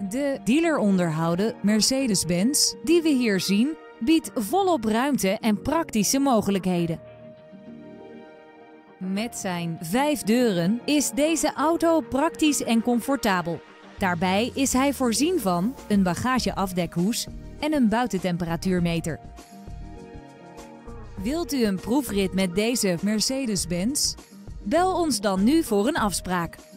De dealer onderhouden Mercedes-Benz die we hier zien, biedt volop ruimte en praktische mogelijkheden. Met zijn 5 deuren is deze auto praktisch en comfortabel. Daarbij is hij voorzien van een bagageafdekhoes en een buitentemperatuurmeter. Wilt u een proefrit met deze Mercedes-Benz? Bel ons dan nu voor een afspraak.